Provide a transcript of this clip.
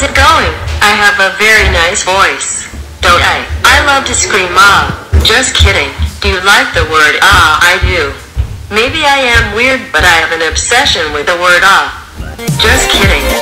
How's it going? I have a very nice voice. Don't I? I love to scream ah. Just kidding. Do you like the word ah? I do. Maybe I am weird, but I have an obsession with the word ah. Just kidding.